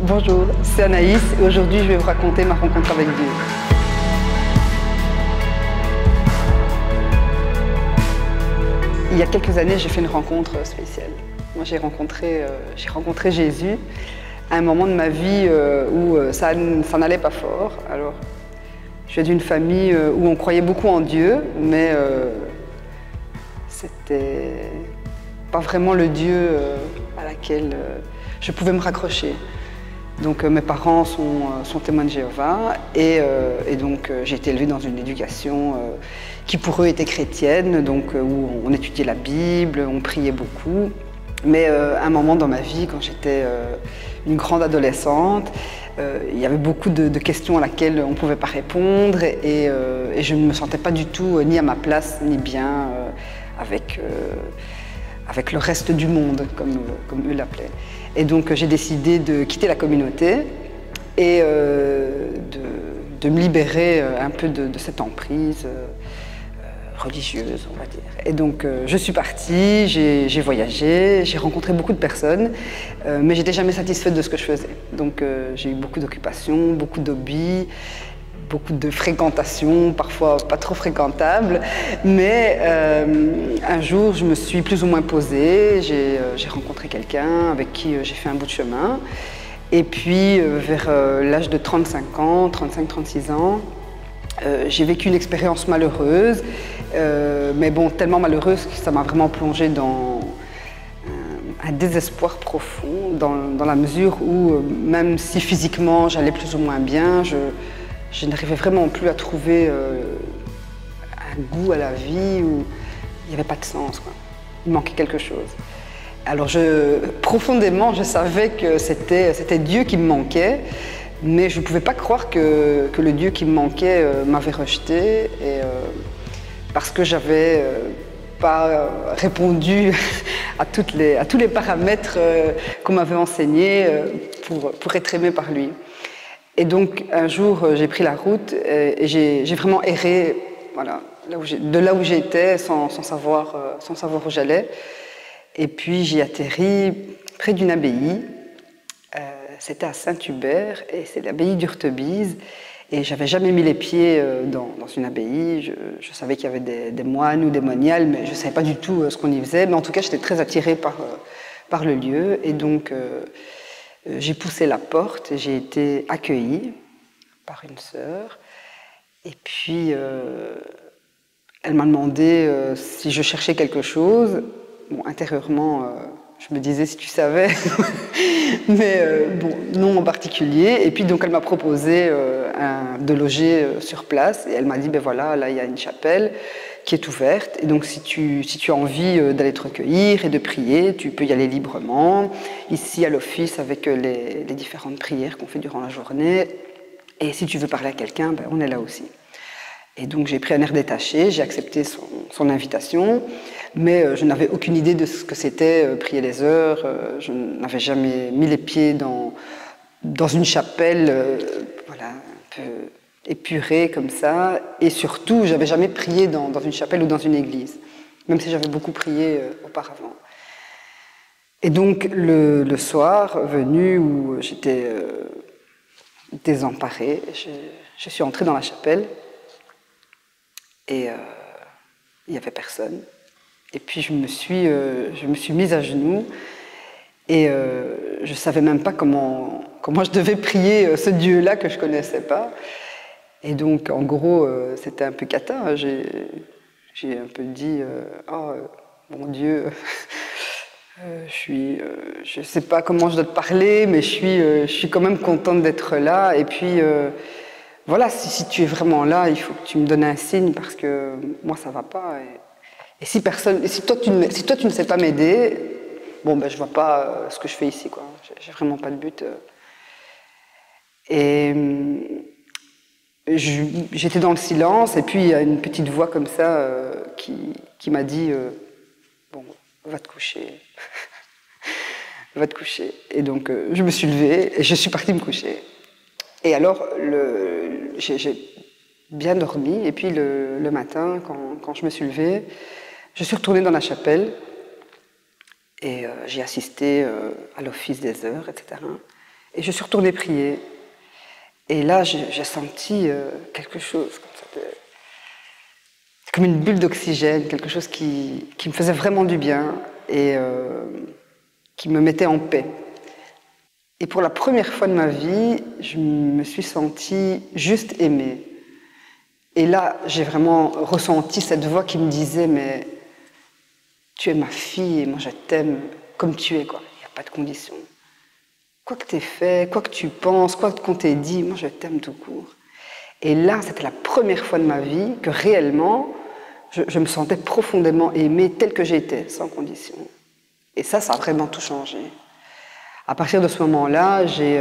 Bonjour, c'est Anaïs et aujourd'hui je vais vous raconter ma rencontre avec Dieu. Il y a quelques années, j'ai fait une rencontre spéciale. Moi, j'ai rencontré Jésus à un moment de ma vie où ça n'allait pas fort. Alors, je viens d'une famille où on croyait beaucoup en Dieu, mais c'était pas vraiment le Dieu à laquelle je pouvais me raccrocher. Donc mes parents sont témoins de Jéhovah et donc j'ai été élevée dans une éducation qui pour eux était chrétienne, donc où on étudiait la Bible, on priait beaucoup. Mais à un moment dans ma vie, quand j'étais une grande adolescente, il y avait beaucoup de questions à laquelle on ne pouvait pas répondre et je ne me sentais pas du tout ni à ma place ni bien avec le reste du monde, comme eux l'appelaient. Et donc j'ai décidé de quitter la communauté et de me libérer un peu de cette emprise religieuse, on va dire. Et donc je suis partie, j'ai voyagé, j'ai rencontré beaucoup de personnes, mais j'étais jamais satisfaite de ce que je faisais. Donc j'ai eu beaucoup d'occupations, beaucoup d'hobbies, beaucoup de fréquentations, parfois pas trop fréquentables, mais un jour je me suis plus ou moins posée, j'ai rencontré quelqu'un avec qui j'ai fait un bout de chemin, et puis vers l'âge de 35 ans, 35-36 ans, j'ai vécu une expérience malheureuse, mais bon, tellement malheureuse que ça m'a vraiment plongée dans un désespoir profond, dans la mesure où même si physiquement j'allais plus ou moins bien, je n'arrivais vraiment plus à trouver un goût à la vie où il n'y avait pas de sens, quoi. Il manquait quelque chose. Alors profondément, je savais que c'était Dieu qui me manquait, mais je ne pouvais pas croire que le Dieu qui me manquait m'avait rejeté, parce que j'avais pas répondu à tous les paramètres qu'on m'avait enseignés pour être aimé par lui. Et donc un jour j'ai pris la route et j'ai vraiment erré, voilà, de là où j'étais sans savoir où j'allais. Et puis j'y atterris près d'une abbaye, c'était à Saint-Hubert et c'est l'abbaye d'Urtebise. Et j'avais jamais mis les pieds dans une abbaye. Je savais qu'il y avait des moines ou des moniales, mais je ne savais pas du tout ce qu'on y faisait. Mais en tout cas, j'étais très attirée par le lieu. Et donc j'ai poussé la porte et j'ai été accueillie par une sœur. Et puis, elle m'a demandé si je cherchais quelque chose. Bon, intérieurement, je me disais si tu savais, mais bon, non en particulier. Et puis, donc, elle m'a proposé de loger sur place. Et elle m'a dit, ben voilà, là, il y a une chapelle qui est ouverte. Et donc, si tu as envie d'aller te recueillir et de prier, tu peux y aller librement. Ici, à l'office, avec les différentes prières qu'on fait durant la journée. Et si tu veux parler à quelqu'un, ben, on est là aussi. Et donc, j'ai pris un air détaché, j'ai accepté son invitation, mais je n'avais aucune idée de ce que c'était prier les heures. Je n'avais jamais mis les pieds dans une chapelle, voilà, un peu épurée comme ça. Et surtout, je n'avais jamais prié dans une chapelle ou dans une église, même si j'avais beaucoup prié auparavant. Et donc, le soir venu où j'étais désemparée, je suis entrée dans la chapelle et il n'y avait personne. Et puis, je me suis mise à genoux et je ne savais même pas comment je devais prier ce Dieu-là que je ne connaissais pas. Et donc, en gros, c'était un peu cata. J'ai un peu dit « Oh, mon Dieu, je ne sais pas comment je dois te parler, mais je suis quand même contente d'être là. Et puis, voilà, si tu es vraiment là, il faut que tu me donnes un signe parce que moi, ça ne va pas. Et si toi, tu ne sais pas m'aider, bon, ben, je ne vois pas ce que je fais ici, quoi. J'ai vraiment pas de but. Et j'étais dans le silence, et puis il y a une petite voix comme ça qui m'a dit bon, va te coucher. Va te coucher. Et donc, je me suis levée et je suis partie me coucher. Et alors, j'ai bien dormi, et puis le matin, quand je me suis levée, je suis retournée dans la chapelle et j'ai assisté à l'office des heures, etc. Et je suis retournée prier. Et là, j'ai senti quelque chose, comme une bulle d'oxygène, quelque chose qui me faisait vraiment du bien et qui me mettait en paix. Et pour la première fois de ma vie, je me suis sentie juste aimée. Et là, j'ai vraiment ressenti cette voix qui me disait « Mais tu es ma fille et moi je t'aime comme tu es, quoi. Il n'y a pas de condition. Quoi que tu aies fait, quoi que tu penses, quoi qu'on t'ait dit, moi je t'aime tout court. » Et là, c'était la première fois de ma vie que réellement, je me sentais profondément aimée telle que j'étais, sans condition. Et ça a vraiment tout changé. À partir de ce moment-là, j'ai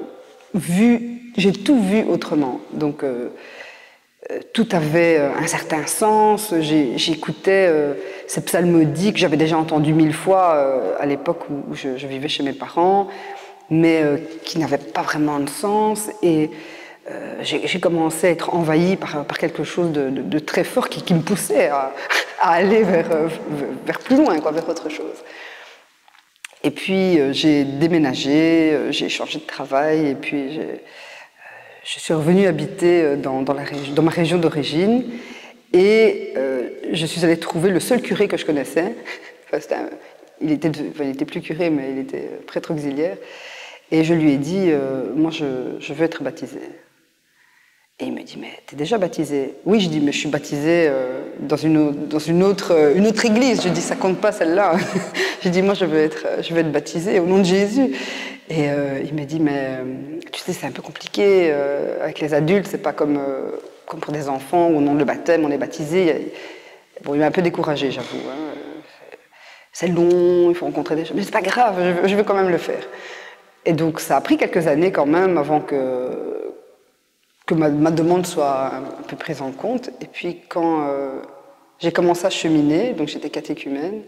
tout vu autrement. Donc, tout avait un certain sens. J'écoutais ces psalmodies que j'avais déjà entendues 1000 fois à l'époque où je vivais chez mes parents, mais qui n'avaient pas vraiment de sens. Et j'ai commencé à être envahie par quelque chose de très fort qui me poussait à aller vers plus loin, quoi, vers autre chose. Et puis j'ai déménagé, j'ai changé de travail, et puis je suis revenue habiter dans ma région d'origine, et je suis allée trouver le seul curé que je connaissais. Enfin, il était plus curé, mais il était prêtre auxiliaire. Et je lui ai dit, moi je veux être baptisée. Et il me dit, mais t'es déjà baptisée? Oui, je dis, mais je suis baptisée dans une autre église. Je dis, ça compte pas celle-là. J'ai dit, moi je veux être baptisée au nom de Jésus. Et il m'a dit, mais tu sais, c'est un peu compliqué avec les adultes, c'est pas comme pour des enfants où au nom de baptême on est baptisé. Bon, il m'a un peu découragée, j'avoue. Hein. C'est long, il faut rencontrer des gens, mais c'est pas grave, je veux quand même le faire. Et donc ça a pris quelques années quand même avant que ma demande soit un peu prise en compte. Et puis quand j'ai commencé à cheminer, donc j'étais catéchumène,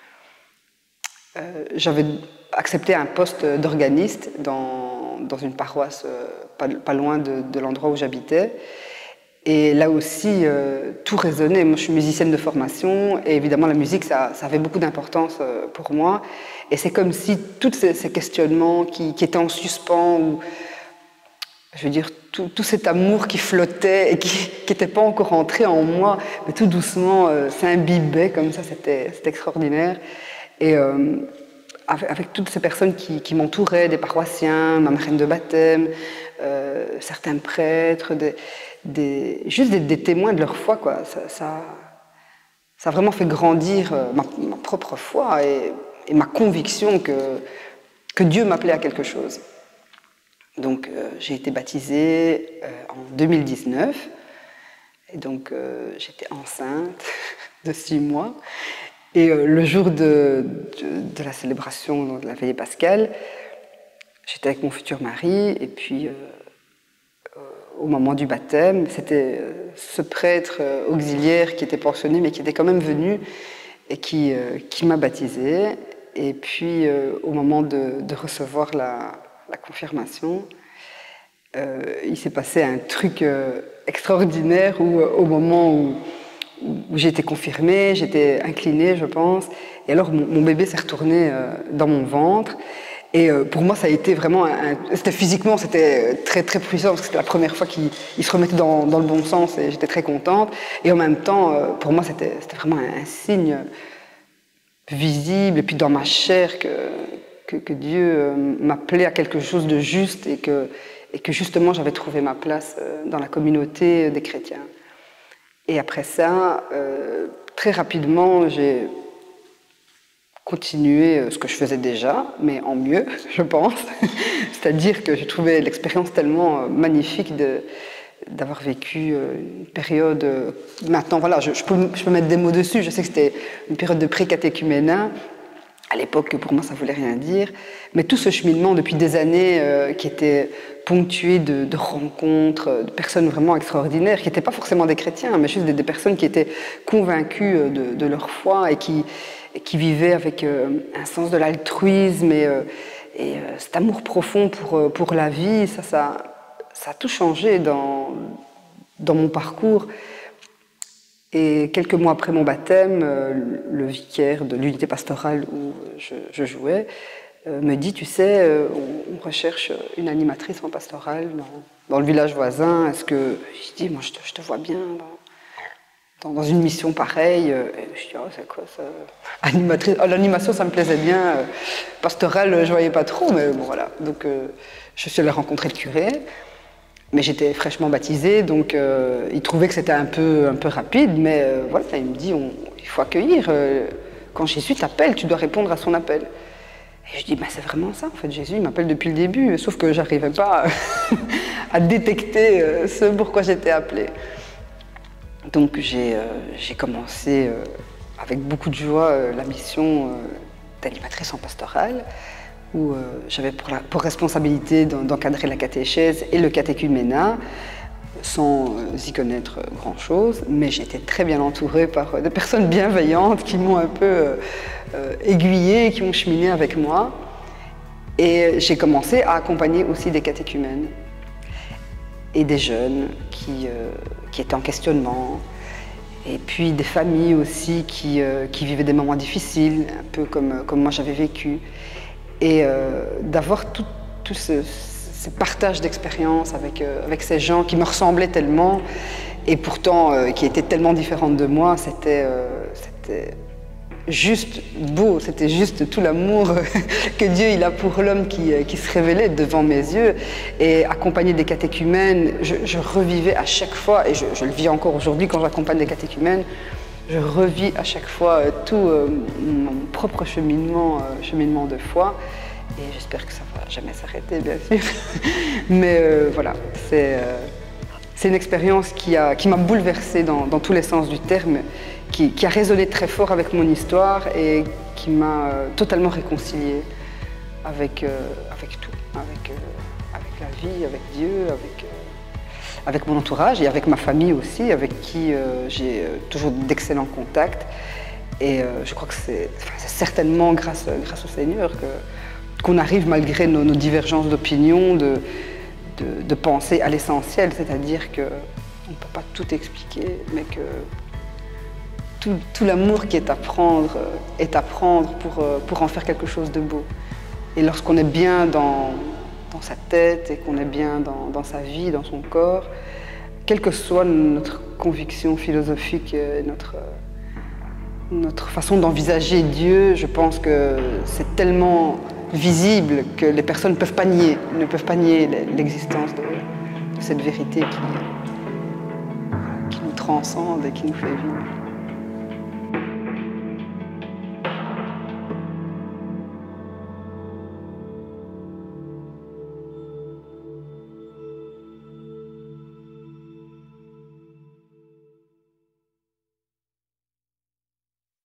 j'avais accepté un poste d'organiste dans une paroisse pas loin de l'endroit où j'habitais. Et là aussi, tout résonnait. Moi, je suis musicienne de formation, et évidemment, la musique, ça avait beaucoup d'importance pour moi. Et c'est comme si tous ces questionnements qui étaient en suspens, ou je veux dire, tout cet amour qui flottait et qui n'était pas encore entré en moi, mais tout doucement s'imbibait comme ça, c'était extraordinaire. Et avec toutes ces personnes qui m'entouraient, des paroissiens, ma marraine de baptême, certains prêtres, juste des témoins de leur foi, quoi. Ça a vraiment fait grandir ma propre foi et ma conviction que Dieu m'appelait à quelque chose. Donc j'ai été baptisée en 2019, et donc j'étais enceinte de 6 mois. Et le jour de la célébration de la veillée pascale, j'étais avec mon futur mari, et puis au moment du baptême, c'était ce prêtre auxiliaire qui était pensionné, mais qui était quand même venu, et qui m'a baptisée. Et puis au moment de recevoir la confirmation, il s'est passé un truc extraordinaire où au moment où j'ai été confirmée, j'étais inclinée, je pense, et alors mon bébé s'est retourné dans mon ventre. Et pour moi, ça a été vraiment physiquement, c'était très très puissant, parce que c'était la première fois qu'il se remettait dans le bon sens, et j'étais très contente. Et en même temps, pour moi, c'était vraiment un signe visible, et puis dans ma chair, que Dieu m'appelait à quelque chose de juste, et que justement j'avais trouvé ma place dans la communauté des chrétiens. Et après ça, très rapidement, j'ai continué ce que je faisais déjà, mais en mieux, je pense. C'est-à-dire que j'ai trouvé l'expérience tellement magnifique d'avoir vécu une période... Maintenant, voilà, je peux mettre des mots dessus. Je sais que c'était une période de pré-catéchuménat. À l'époque, pour moi, ça ne voulait rien dire. Mais tout ce cheminement depuis des années qui était ponctué de rencontres, de personnes vraiment extraordinaires, qui n'étaient pas forcément des chrétiens, mais juste des personnes qui étaient convaincues de leur foi et qui vivaient avec un sens de l'altruisme et cet amour profond pour la vie. Ça a tout changé dans mon parcours. Et quelques mois après mon baptême, le vicaire de l'unité pastorale où je jouais me dit, tu sais, on recherche une animatrice en pastorale dans le village voisin. Est-ce que... Je dis, moi je te vois bien dans une mission pareille. Et je dis, oh, c'est quoi ça? Animatrice. Oh, l'animation, ça me plaisait bien. Pastorale, je ne voyais pas trop, mais bon, voilà. Donc je suis allée rencontrer le curé. Mais j'étais fraîchement baptisée, donc il trouvait que c'était un peu rapide, mais voilà, il me dit, il faut accueillir. Quand Jésus t'appelle, tu dois répondre à son appel. Et je dis, bah, c'est vraiment ça, en fait, Jésus, il m'appelle depuis le début, sauf que j'arrivais pas à détecter ce pourquoi j'étais appelée. Donc j'ai commencé avec beaucoup de joie la mission d'animatrice en pastorale, où j'avais pour responsabilité d'encadrer la catéchèse et le catéchuménat, sans y connaître grand-chose, mais j'étais très bien entourée par des personnes bienveillantes qui m'ont un peu aiguillée, qui ont cheminé avec moi. Et j'ai commencé à accompagner aussi des catéchumènes et des jeunes qui étaient en questionnement, et puis des familles aussi qui vivaient des moments difficiles, un peu comme moi j'avais vécu. Et d'avoir tout ce partage d'expérience avec ces gens qui me ressemblaient tellement et pourtant qui étaient tellement différentes de moi, c'était juste beau, c'était juste tout l'amour que Dieu il a pour l'homme qui se révélait devant mes yeux. Et accompagner des catéchumènes, je revivais à chaque fois, et je le vis encore aujourd'hui quand j'accompagne des catéchumènes, je revis à chaque fois tout mon propre cheminement de foi. Et j'espère que ça ne va jamais s'arrêter, bien sûr. Mais voilà, c'est une expérience qui m'a bouleversée dans tous les sens du terme, qui a résonné très fort avec mon histoire et qui m'a totalement réconciliée avec tout, avec la vie, avec Dieu, avec mon entourage et avec ma famille aussi, avec qui j'ai toujours d'excellents contacts. Et je crois que c'est certainement grâce au Seigneur qu'on arrive, malgré nos divergences d'opinion, de penser à l'essentiel, c'est-à-dire qu'on ne peut pas tout expliquer, mais que tout l'amour qui est à prendre pour en faire quelque chose de beau. Et lorsqu'on est bien dans sa tête et qu'on est bien dans sa vie, dans son corps, quelle que soit notre conviction philosophique, notre façon d'envisager Dieu, je pense que c'est tellement visible que les personnes ne peuvent pas nier l'existence de cette vérité qui nous transcende et qui nous fait vivre.